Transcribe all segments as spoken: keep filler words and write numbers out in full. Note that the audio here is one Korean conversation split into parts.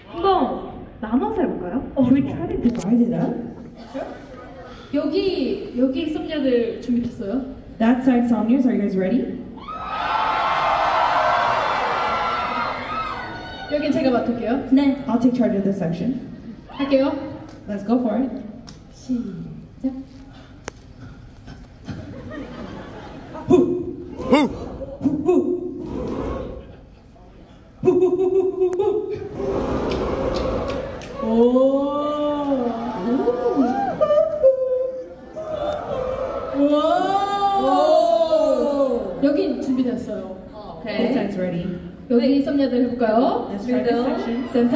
한번 나눠서 해볼까요? Should we try to divide it up? 여기 여기 썸녀들 준비됐어요? That side Somnias, are you guys ready? 여긴 제가 맡을게요. 네. I'll take charge of this section. 할게요. Let's go for it. 시작. 여긴 준비됐어요. This side's ready. 여기 썸녀들 해볼까요? Let's try this section. 센터.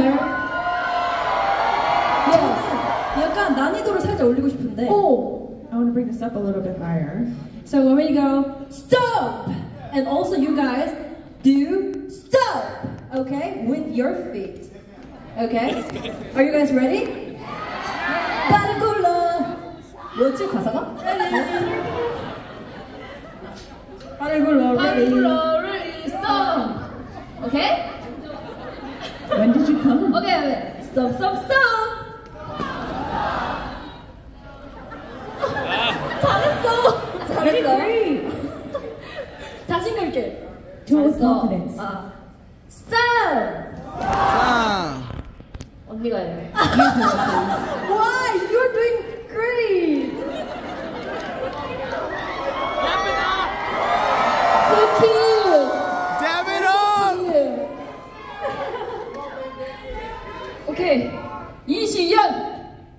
약간 난이도를 살짝 올리고 싶은데. 오. I want to bring this up a little bit higher. So when we go stop, and also you guys do stop, okay, with your feet, okay? Are you guys ready? 빠른 굴러. 뭐였지 가사가? 빠른 굴러. Ready, ready, stop. 오케이? When did you come? 오케이, 오케이. Stop, stop, stop. 잘했어. 잘했어. 자신감 있게. Show us 잘했어. confidence. 아. Stop. 짱! 언니가 해. Why? You're doing great. So cute. Damn it up! 오케이. 이시연.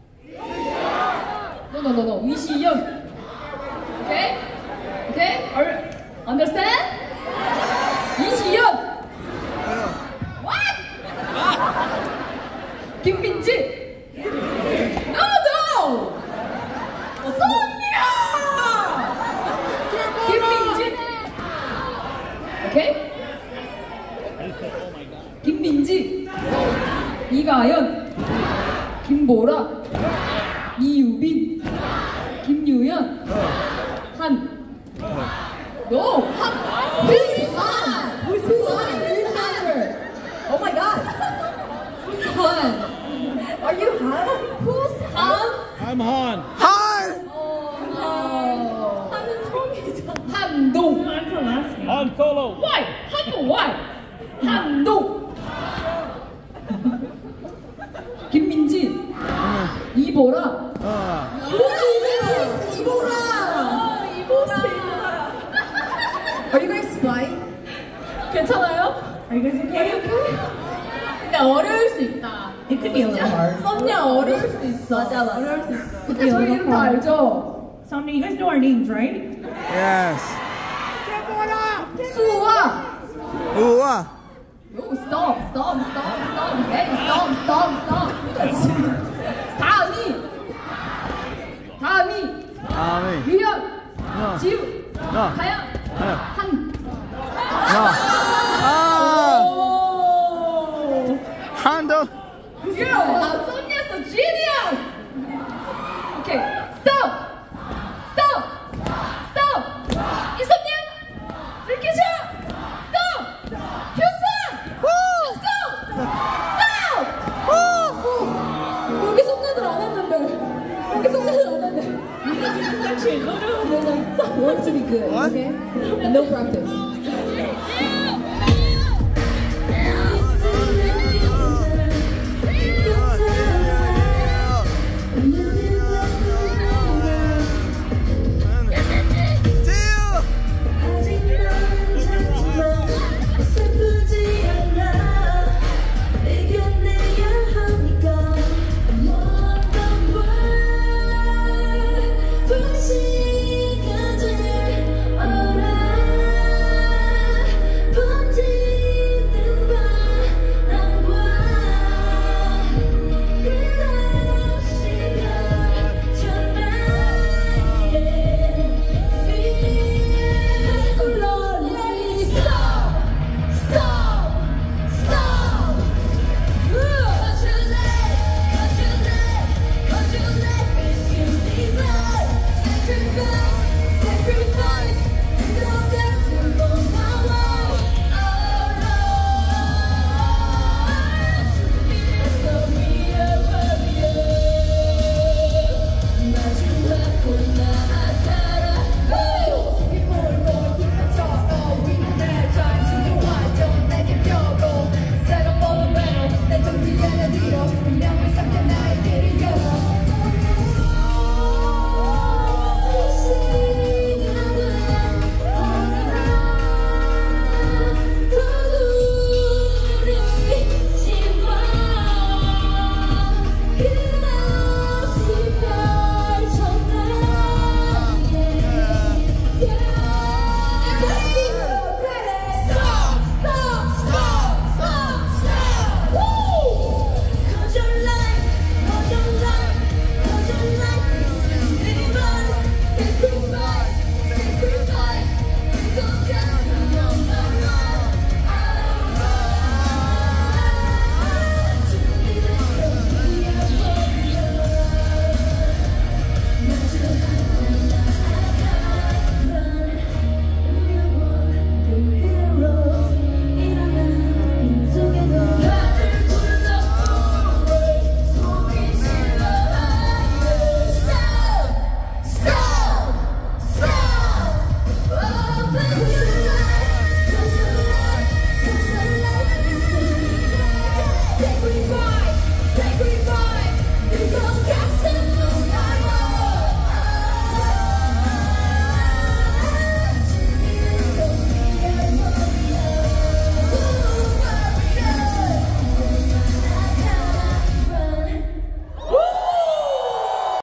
No, no, no, no. 이시연. 오케이? 오케이? Are- Understand? 이시연. What? 김민지. No, no. 소녀. 김민지. 오케이? 김민지. 이가연. 김보라. 이유빈. 김유연. 한. No. 한. Who's Han? Who's Han? Who's Han? Oh my God. Who's Han? Are you Han? Who's Han? I'm Han. Han! Oh. 하는 성이잖아. 한동. That's the last name. Han Solo. Why? 한동 why? 한동. 김민지. 이보라. 어. 이보라. 이보라. 이보라. Are you guys spying? 괜찮아요? Are you guys okay? 근데 어려울 수 있다. It could be a little hard. 썸녀 어려울 수 있어. 맞아, 맞아. 어려울 수 있어. 근데 be a 저희 little 이름 다 hard. 알죠? Somnia, you guys know our names, right? Yes. 수아. 우와. No, stop, stop, stop, stop. Okay, stop, stop, stop. 다미. 다미. 아미. 유연. 어. 지우. 어. 가연. 가연. 한. 나. 아. 오. 한도. Girl, now Sonia's a genius. Okay, stop, stop, stop. 이소녀, 들키셔. Stop. 휴선. Let's go. Stop. 여기 손녀들 안 했는데. 여기 손녀들 안 했는데. Want to be good, What? okay? And no practice.